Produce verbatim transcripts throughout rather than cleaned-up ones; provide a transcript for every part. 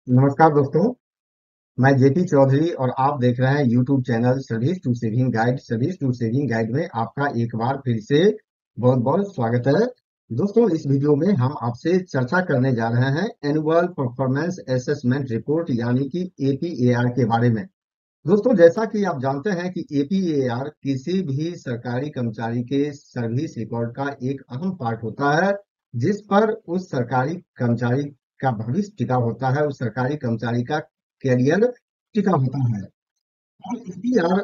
नमस्कार दोस्तों। मैं जेपी चौधरी और आप देख रहे हैं YouTube channel service to saving guide. Service to saving guide में आपका एक बार फिर से बहुत बहुत स्वागत है। दोस्तों, इस वीडियो में हम आपसे चर्चा करने जा रहे हैं एनुअल परफॉर्मेंस असेसमेंट रिपोर्ट यानी कि ए पी ए आर के बारे में। दोस्तों, जैसा कि आप जानते हैं कि ए पी ए आर किसी भी सरकारी कर्मचारी के सर्विस रिकॉर्ड का एक अहम पार्ट होता है, जिस पर उस सरकारी कर्मचारी का भविष्य टिका होता है, उस सरकारी कर्मचारी का करियर टिका होता है। और ए पी आर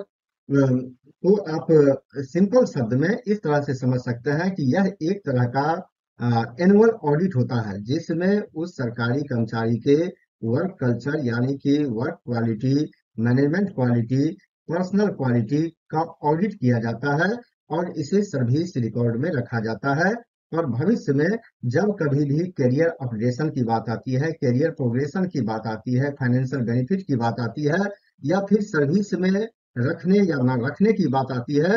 को आप सिंपल शब्द में इस तरह से समझ सकते हैं कि यह एक तरह का एनुअल ऑडिट होता है, जिसमें उस सरकारी कर्मचारी के वर्क कल्चर यानी कि work quality, management quality, personal quality का ऑडिट किया जाता है और इसे सर्विस रिकॉर्ड में रखा जाता है। और भविष्य में जब कभी भी करियर अपडेशन की बात आती है, करियर प्रोग्रेशन की बात आती है, फाइनेंशियल बेनिफिट की बात आती है, या फिर सर्विस में रखने या ना रखने की बात आती है,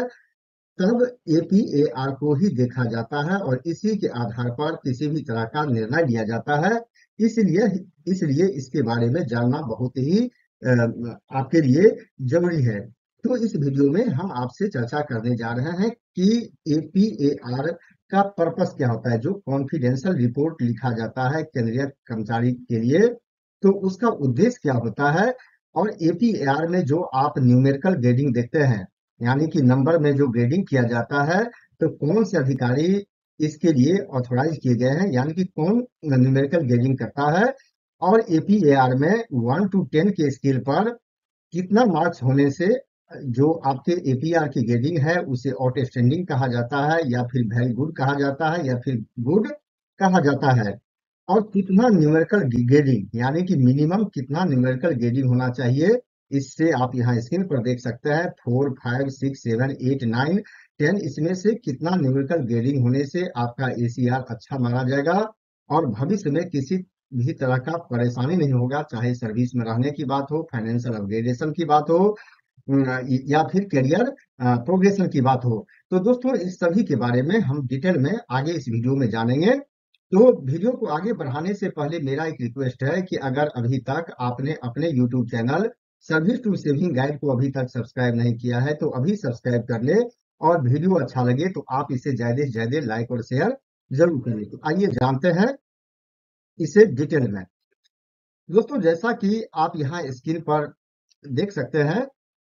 तब ए पी ए आर को ही देखा जाता है और इसी के आधार पर किसी भी तरह का निर्णय लिया जाता है। इसलिए इसलिए इसके बारे में जानना बहुत ही अ, आपके लिए जरूरी है। तो इस वीडियो में हम आपसे चर्चा करने जा रहे हैं कि ए पी ए आर का पर्पस क्या होता है। जो कॉन्फिडेंशियल रिपोर्ट लिखा जाता है केंद्रीय कर्मचारी के लिए, तो उसका उद्देश्य क्या होता है। और ए पी ए आर में जो आप न्यूमेरिकल ग्रेडिंग देखते हैं, यानी कि नंबर में जो ग्रेडिंग किया जाता है, तो कौन से अधिकारी इसके लिए ऑथोराइज किए गए हैं, यानी कि कौन न्यूमेरिकल ग्रेडिंग करता है। और ए पी ए आर में वन टू टेन के स्केल पर कितना मार्क्स होने से जो आपके ए पी आर की ग्रेडिंग है उसे आउटस्टैंडिंग कहा जाता है, या फिर वेरी गुड कहा जाता है, या फिर गुड कहा जाता है। और कितना न्यूमेरिकल ग्रेडिंग यानी कि मिनिमम कितना न्यूमेरिकल ग्रेडिंग होना चाहिए, इससे आप यहाँ स्क्रीन पर देख सकते हैं। Four five six seven eight nine ten, इसमें से कितना न्यूमेरिकल ग्रेडिंग होने से आपका ए सी आर अच्छा माना जाएगा और भविष्य में किसी भी तरह का परेशानी नहीं होगा, चाहे सर्विस में रहने की बात हो, फाइनेंशियल अपग्रेडेशन की बात हो, अ, या फिर करियर प्रोग्रेशन की बात हो। तो दोस्तों, इस सभी के बारे में हम डिटेल में आगे इस वीडियो में जानेंगे। तो वीडियो को आगे बढ़ाने से पहले मेरा एक रिक्वेस्ट है कि अगर अभी तक आपने अपने YouTube channel service to saving guide को अभी तक सब्सक्राइब नहीं किया है, तो अभी सब्सक्राइब कर ले। और वीडियो अच्छा लगे तो आप इसे ज्यादा से ज्यादा लाइक और शेयर जरूर करें। तो आइए जानते हैं इसे डिटेल में। दोस्तों, जैसा कि आप यहाँ स्क्रीन पर देख सकते हैं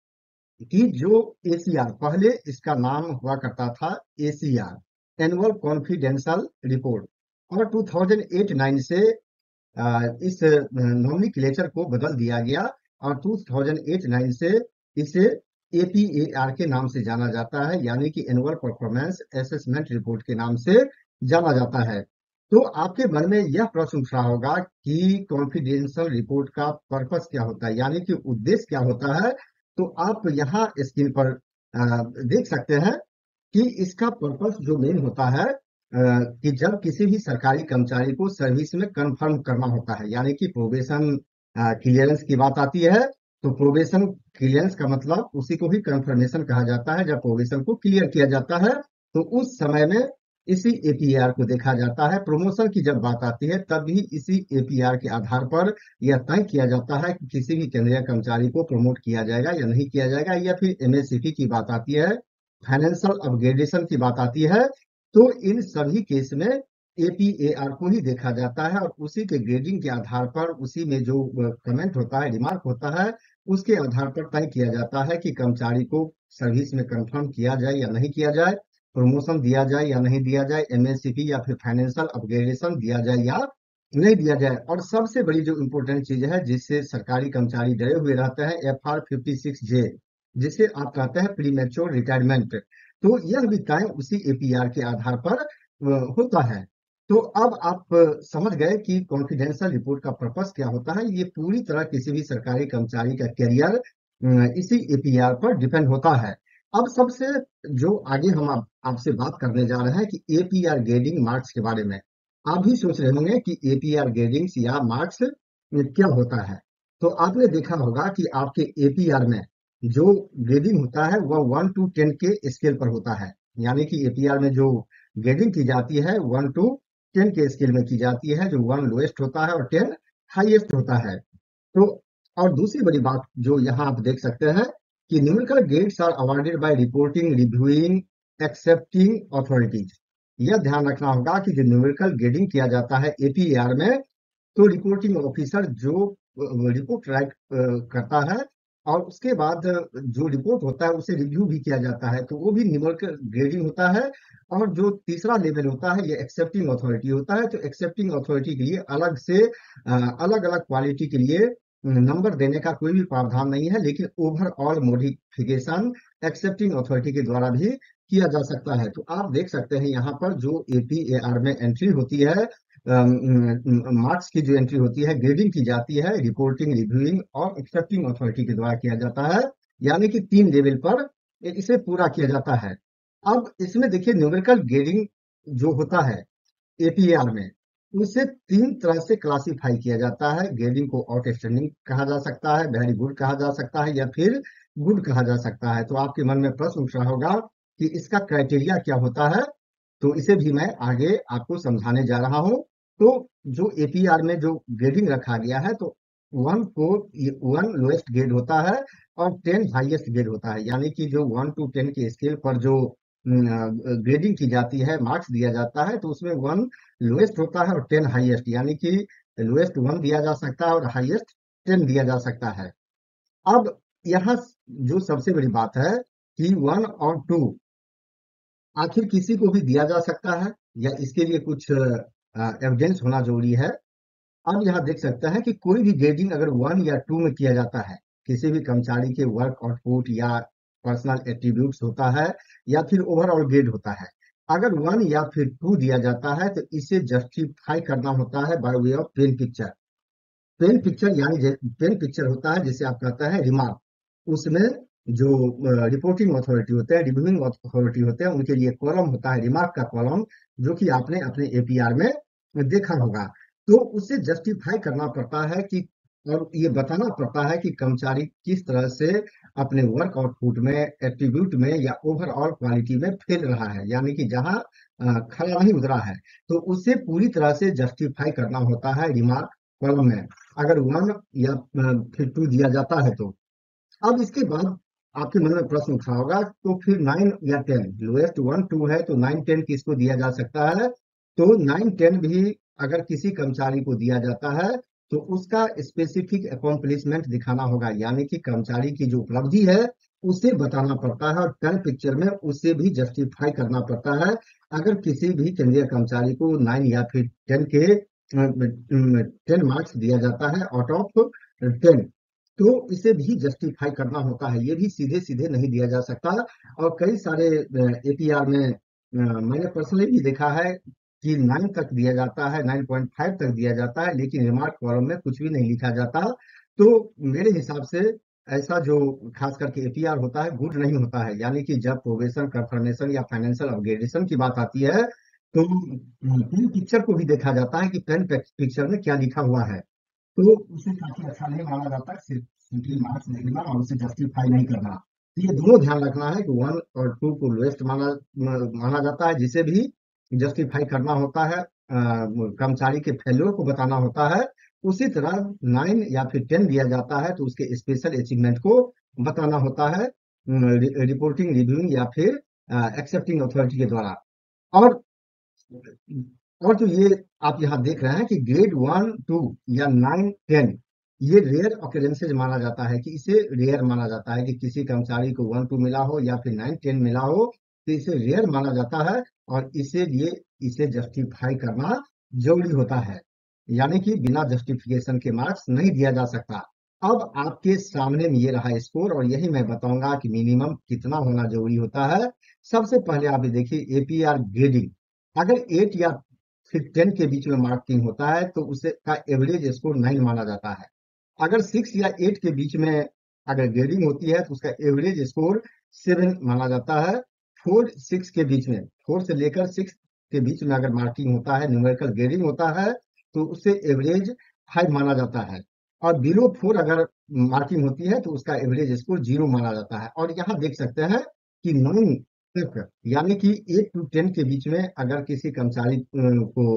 कि जो ए सी आर, पहले इसका नाम हुआ करता था A C R, annual confidential report, और टू थाउजेंड एट नाइन से अ, इस नोमेनक्लेचर को बदल दिया गया और टू थाउजेंड एट नाइन से इसे ए पी ए आर के नाम से जाना जाता है, यानी कि एनुअल परफॉर्मेंस असेसमेंट रिपोर्ट के नाम से जाना जाता है। तो आपके मन में यह प्रश्न उठ रहा होगा कि कॉन्फिडेंशियल रिपोर्ट का पर्पस क्या होता है, यानी कि उद्देश्य क्या होता है। तो आप यहाँ स्क्रीन पर अ, देख सकते हैं कि इसका पर्पस जो मेन होता है, अ, कि जब किसी भी सरकारी कर्मचारी को सर्विस में कंफर्म करना होता है, यानी कि प्रोबेशन क्लियरेंस की बात आती है, तो प्रोबेशन क्लियरेंस का मतलब उसी को ही कंफर्मेशन कहा जाता है। जब प्रोबेशन को क्लियर किया जाता है, तो उस समय में इसी ए पी आर को देखा जाता है। प्रमोशन की जब बात आती है, तब भी इसी ए पी आर के आधार पर यह तय किया जाता है कि किसी भी केंद्रीय कर्मचारी को प्रमोट किया जाएगा या नहीं किया जाएगा। या फिर एम एस सी पी की बात आती है, फाइनेंशियल अपग्रेडेशन की बात आती है, तो इन सभी केस में ए पी ए आर को ही देखा जाता है और उसी के ग्रेडिंग के आधार पर, उसी में जो कमेंट होता है, रिमार्क होता है, उसके आधार पर तय किया जाता है कि कर्मचारी को सर्विस में कंफर्म किया जाए या नहीं किया जाए, प्रमोशन दिया जाए या नहीं दिया जाए, एम एस सी पी या फिर फाइनेंशियल अपग्रेडेशन दिया जाए या नहीं दिया जाए। और सबसे बड़ी जो इम्पोर्टेंट चीज है जिससे सरकारी कर्मचारी डरे हुए रहते हैं, F R fifty six J, जिसे आप कहते हैं प्री मैच्योर रिटायरमेंट, तो यह भी तय उसी ए पी आर के आधार पर अ, होता है। तो अब आप अ, समझ गए कि कॉन्फिडेंशियल रिपोर्ट का पर्पस क्या होता है। ये पूरी तरह किसी भी सरकारी कर्मचारी का करियर इसी ए पी आर पर डिपेंड होता है। अब सबसे जो आगे हम आप, आपसे बात करने जा रहे हैं कि A P R grading marks के बारे में। आप भी सोच रहे होंगे कि ए पी आर ग्रेडिंग्स या मार्क्स क्या होता है। तो आपने देखा होगा कि आपके ए पी आर में जो ग्रेडिंग होता है वह वन टू टेन के स्केल पर होता है, यानी कि ए पी आर में जो ग्रेडिंग की जाती है वन टू टेन के स्केल में की जाती है, जो वन लोएस्ट होता है और टेन हाईएस्ट होता है। तो और दूसरी बड़ी बात जो यहाँ आप देख सकते हैं कि numerical grades are awarded by reporting reviewing accepting authorities. यह ध्यान रखना होगा कि जो न्यूमेरिकल ग्रेडिंग किया जाता है एपीएआर में, तो रिपोर्टिंग ऑफिसर जो रिपोर्ट राइट करता है और उसके बाद जो रिपोर्ट होता है उसे रिव्यू भी किया जाता है, तो वो भी न्यूमेरिकल ग्रेडिंग होता है। और जो तीसरा लेवल होता है ये एक्सेप्टिंग अथॉरिटी होता है। तो एक्सेप्टिंग अथॉरिटी के लिए अलग से अलग अलग क्वालिटी के लिए नंबर देने का कोई भी प्रावधान नहीं है, लेकिन ओवरऑल मॉडिफिकेशन एक्सेप्टिंग अथॉरिटी के द्वारा भी किया जा सकता है। तो आप देख सकते हैं यहाँ पर जो एपीएआर में एंट्री होती है, मार्क्स की जो एंट्री होती है, ग्रेडिंग की जाती है रिपोर्टिंग रिव्यूइंग और एक्सेप्टिंग अथॉरिटी के द्वारा किया जाता है, यानी कि तीन लेवल पर इसे पूरा किया जाता है। अब इसमें देखिए न्यूमेरिकल ग्रेडिंग जो होता है एपीआर में, उसे तीन तरह से क्लासिफाई किया जाता है। ग्रेडिंग को आउटस्टैंडिंग कहा जा सकता है, वेरी गुड कहा जा सकता है, या फिर गुड कहा जा सकता है। तो आपके मन में प्रश्न उठ रहा होगा कि इसका क्राइटेरिया क्या होता है, तो इसे भी मैं आगे आपको समझाने जा रहा हूं। तो जो एपीआर में जो ग्रेडिंग रखा गया है, तो वन को वन लोएस्ट ग्रेड होता है और टेन हाईएस्ट ग्रेड होता है, यानी कि जो वन टू टेन के स्केल पर जो ग्रेडिंग की जाती है, मार्क्स दिया जाता है, तो उसमें वन लोएस्ट होता है और टेन हाईएस्ट, यानी कि लोएस्ट वन दिया जा सकता है और हाईएस्ट टेन दिया जा सकता है। अब यहाँ जो सबसे बड़ी बात है कि वन और टू आखिर किसी को भी दिया जा सकता है या इसके लिए कुछ एविडेंस होना जरूरी है। अब यहाँ देख सकते हैं कि कोई भी ग्रेडिंग अगर वन या टू में किया जाता है, किसी भी कर्मचारी के वर्क आउटपुट या पर्सनल एट्रीब्यूट्स होता है या फिर ओवरऑल ग्रेड होता है, अगर वन या फिर टू दिया जाता है तो इसे जस्टिफाई करना होता है by way of pen picture. Pen picture यानी पेन पिक्चर होता है जिसे आप कहते हैं रिमार्क। उसमें जो रिपोर्टिंग अथॉरिटी होते हैं, रिव्यूइंग अथॉरिटी होते हैं, उनके लिए कॉलम होता है रिमार्क का कॉलम, जो कि आपने अपने एपीआर में देखा होगा। तो उसे जस्टिफाई करना पड़ता है कि और ये बताना पड़ता है कि कर्मचारी किस तरह से अपने वर्क आउटपुट में, एट्रीब्यूट में या ओवरऑल क्वालिटी में फेल रहा है, यानी कि जहां खरा नहीं उतरा है, तो उसे पूरी तरह से जस्टिफाई करना होता है रिमार्क कॉलम में, अगर वन या फिर टू दिया जाता है तो। अब इसके बाद आपके मन में प्रश्न उठा होगा, तो फिर नाइन या टेन, लोएस्ट वन टू है तो नाइन टेन किसको दिया जा सकता है? तो नाइन टेन भी अगर किसी कर्मचारी को दिया जाता है तो उसका स्पेसिफिक अकॉम्प्लिशमेंट दिखाना होगा, यानी कि कर्मचारी की जो उपलब्धि है उसे बताना पड़ता है और टेन पिक्चर में उसे भी जस्टिफाई करना पड़ता है। अगर किसी भी केंद्रीय कर्मचारी को नाइन या फिर टेन के टेन मार्क्स दिया जाता है आउट ऑफ टेन, तो इसे भी जस्टिफाई करना होता है, ये भी सीधे सीधे नहीं दिया जा सकता। और कई सारे एपीआर में अ, मैंने पर्सनली भी देखा है कि नाइन तक दिया जाता है, नाइन पॉइंट फाइव तक दिया जाता है, लेकिन रिमार्क कॉलम में कुछ भी नहीं लिखा जाता। तो मेरे हिसाब से ऐसा जो खास करके एपीआर होता है गुड नहीं होता है, यानी कि जब प्रोबेशन, कंफर्मेशन या फाइनेंशियल अपग्रेडेशन की बात आती है, तो पेन पिक्चर को भी देखा जाता है कि पेन पिक्चर में क्या लिखा हुआ है, तो उसे काफी अच्छा नहीं माना जाता, सिर्फ सिंपली मार्क्स देखना और उसे जस्टिफाई नहीं करना। तो ये दोनों ध्यान रखना है कि वन और टू को लोएस्ट माना माना जाता है, जिसे भी जस्टिफाई करना होता है, अ, कर्मचारी के फेल्योर को बताना होता है। उसी तरह नाइन या फिर टेन दिया जाता है तो उसके स्पेशल अचीवमेंट को बताना होता है रिपोर्टिंग रिव्यूइंग या फिर एक्सेप्टिंग अथॉरिटी के द्वारा। और और तो ये आप यहाँ देख रहे हैं कि ग्रेड वन टू या नाइन टेन ये रेयर ऑकरेंसेज माना जाता है, कि इसे रेयर माना जाता है कि किसी कर्मचारी को वन टू मिला हो या फिर नाइन टेन मिला हो, तो इसे रेयर माना जाता है और इसे लिए इसे जस्टिफाई करना जरूरी होता है, यानी कि बिना जस्टिफिकेशन के मार्क्स नहीं दिया जा सकता। अब आपके सामने में ये रहा स्कोर और यही मैं बताऊंगा कि मिनिमम कितना होना जरूरी होता है। सबसे पहले आप ये देखिए एपीआर ग्रेडिंग, अगर एट या फिर टेन के बीच में मार्किंग होता है तो उसे का एवरेज स्कोर नाइन माना जाता है। अगर सिक्स या एट के बीच में अगर ग्रेडिंग होती है तो उसका एवरेज स्कोर सेवन माना जाता है। फोर सिक्स के बीच में, फोर से लेकर सिक्स के बीच में अगर मार्किंग होता है, न्यूमेरिकल ग्रेडिंग होता है, तो उसे एवरेज फाइव माना जाता है। और बिलो फोर अगर मार्किंग होती है तो उसका एवरेज स्कोर जीरो माना जाता है। और यहाँ देख सकते हैं कि नाइन तक यानी कि एट टू टेन के बीच में अगर किसी कर्मचारी को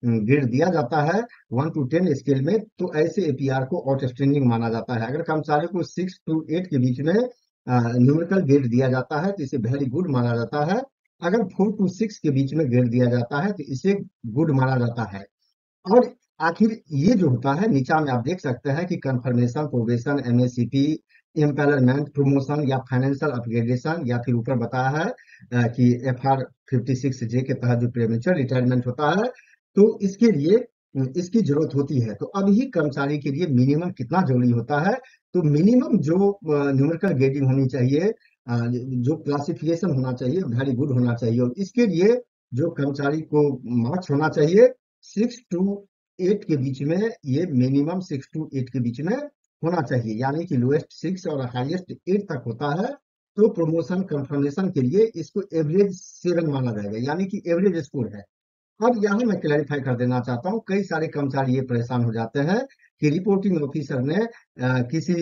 ग्रेड दिया जाता है वन टू टेन स्केल में, तो ऐसे एपीआर को आउटस्टैंडिंग माना जाता है। अगर कर्मचारी को सिक्स टू एट के बीच में न्यूमेरिकल ग्रेड दिया जाता है तो इसे वेरी गुड माना जाता है। अगर फोर टू सिक्स के बीच में ग्रेड दिया जाता है तो इसे गुड माना जाता है। और आखिर ये जो होता है, नीचा में आप देख सकते हैं कि confirmation, probation, MSCP, empanelment, promotion या फाइनेंशियल अपग्रेडेशन, या फिर ऊपर बताया है अ, कि F R fifty six J के तहत जो प्रीमेच्योर रिटायरमेंट होता है, तो इसके लिए अ, इसकी जरूरत होती है। तो अब ही कर्मचारी के लिए मिनिमम कितना जरूरी होता है, तो मिनिमम जो न्यूमेरिकल ग्रेडिंग होनी चाहिए, अ, जो क्लासिफिकेशन होना चाहिए, वेरी गुड होना चाहिए। और इसके लिए जो कर्मचारी को मार्क्स होना चाहिए सिक्स टू एट के बीच में, ये मिनिमम सिक्स टू एट के बीच में होना चाहिए, यानी कि लोएस्ट सिक्स और हाईएस्ट एट तक होता है। तो प्रमोशन कंफर्मेशन के लिए इसको एवरेज सेवन माना जाएगा, यानी कि एवरेज स्कोर है। अब यहाँ मैं क्लैरिफाई कर देना चाहता हूँ, कई सारे कर्मचारी ये परेशान हो जाते हैं कि रिपोर्टिंग ऑफिसर ने अ, किसी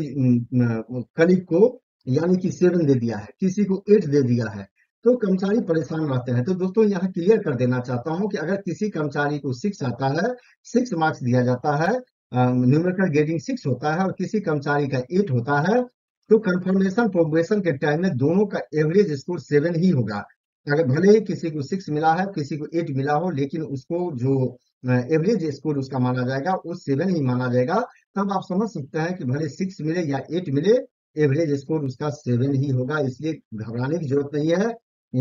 कलीग को यानी कि सेवन दे दिया है, किसी को एट दे दिया है, तो कर्मचारी परेशान रहते हैं। तो दोस्तों यहाँ क्लियर कर देना चाहता हूँ कि अगर किसी कर्मचारी को सिक्स आता है, सिक्स मार्क्स दिया जाता है, न्यूमेरिकल ग्रेडिंग सिक्स होता है और किसी कर्मचारी का एट होता है, तो कंफर्मेशन प्रोबेशन के टाइम में दोनों का एवरेज स्कोर सेवन ही होगा। अगर भले ही किसी को सिक्स मिला है, किसी को एट मिला हो, लेकिन उसको जो एवरेज स्कोर उसका माना जाएगा वो सेवन ही माना जाएगा। तब आप समझ सकते हैं कि भले सिक्स मिले या एट मिले, एवरेज स्कोर उसका सेवन ही होगा। इसलिए घबराने की जरूरत नहीं है,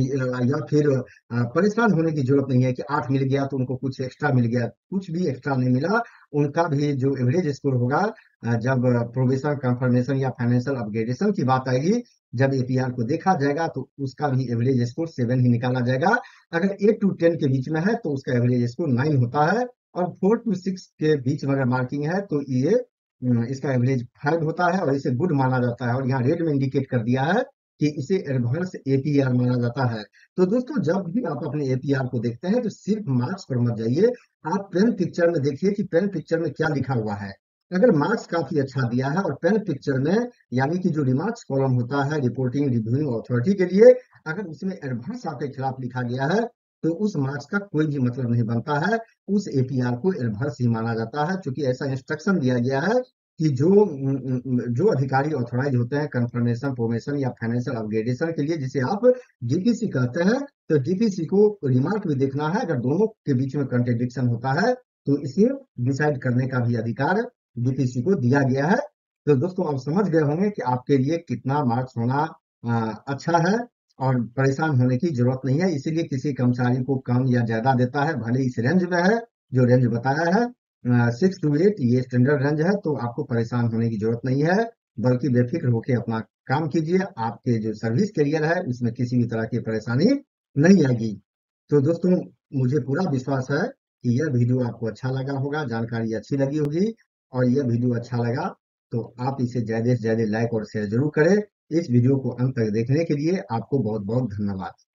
या फिर अ, परेशान होने की जरूरत नहीं है कि आठ मिल गया तो उनको कुछ एक्स्ट्रा मिल गया। कुछ भी एक्स्ट्रा नहीं मिला, उनका भी जो एवरेज स्कोर होगा, अ, जब प्रोबेशन कंफर्मेशन या फाइनेंशियल अपग्रेडेशन की बात आएगी, जब एपीआर को देखा जाएगा तो उसका भी एवरेज स्कोर सेवन ही निकाला जाएगा। अगर एट टू टेन के बीच में है तो उसका एवरेज स्कोर नाइन होता है, और फोर टू सिक्स के बीच में अगर मार्किंग है तो ये अ, इसका एवरेज फाइव होता है और इसे गुड माना जाता है। और यहाँ रेड में इंडिकेट कर दिया है कि इसे एडवांस एपीआर माना जाता है। तो दोस्तों जब भी आप अपने एपीआर को देखते हैं तो सिर्फ मार्क्स पर मत जाइए, आप पेन पिक्चर में देखिए कि पेन पिक्चर में क्या लिखा हुआ है। अगर मार्क्स काफी अच्छा दिया है और पेन पिक्चर में, यानी कि जो रिमार्क्स कॉलम होता है रिपोर्टिंग रिव्यूइंग अथॉरिटी के लिए, अगर उसमें एडवांस आपके खिलाफ लिखा गया है, तो उस मार्क्स का कोई भी मतलब नहीं बनता है। उस एपीआर को एडवर्स ही माना जाता है, क्योंकि ऐसा इंस्ट्रक्शन दिया गया है कि जो उम, उम, जो अधिकारी ऑथोराइज होते हैं कंफर्मेशन, प्रोमेशन या फाइनेंशियल अपग्रेडेशन के लिए, जिसे आप डीपीसी कहते हैं, तो डीपीसी को रिमार्क भी देखना है। अगर दोनों के बीच में कंट्रडिक्शन होता है तो इसे डिसाइड करने का भी अधिकार डीपीसी को दिया गया है। तो दोस्तों आप समझ गए होंगे कि आपके लिए कितना मार्क्स होना अ, अच्छा है, और परेशान होने की जरूरत नहीं है। इसीलिए किसी कर्मचारी को कम या ज्यादा देता है, भले इस रेंज में है जो रेंज बताया है, सिक्स टू एट ये स्टैंडर्ड रेंज है, तो आपको परेशान होने की जरूरत नहीं है, बल्कि बेफिक्र होकर अपना काम कीजिए। आपके जो सर्विस करियर है उसमें किसी भी तरह की परेशानी नहीं आएगी। तो दोस्तों मुझे पूरा विश्वास है कि यह वीडियो आपको अच्छा लगा होगा, जानकारी अच्छी लगी होगी। और यह वीडियो अच्छा लगा तो आप इसे ज्यादा से ज्यादा लाइक और शेयर जरूर करें। इस वीडियो को अंत तक देखने के लिए आपको बहुत बहुत धन्यवाद।